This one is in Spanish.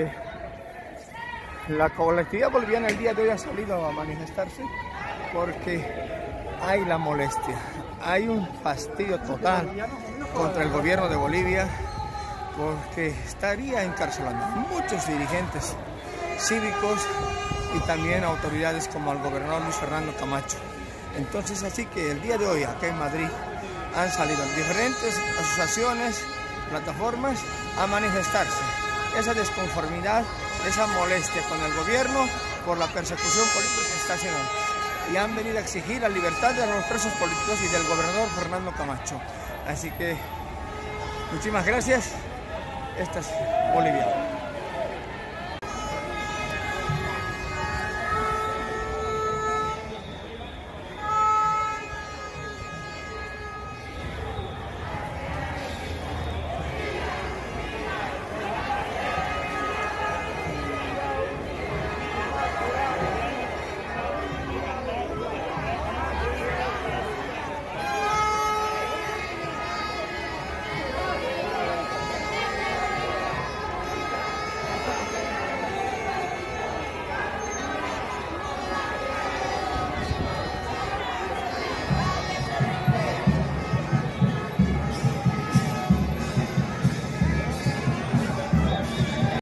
La colectividad boliviana el día de hoy ha salido a manifestarse porque hay la molestia, hay un fastidio total contra el gobierno de Bolivia porque estaría encarcelando a muchos dirigentes cívicos y también autoridades como el gobernador Luis Fernando Camacho. Entonces, así que el día de hoy acá en Madrid han salido diferentes asociaciones, plataformas a manifestarse esa desconformidad, esa molestia con el gobierno por la persecución política que está haciendo. Y han venido a exigir la libertad de los presos políticos y del gobernador Fernando Camacho. Así que muchísimas gracias. Esta es Bolivia.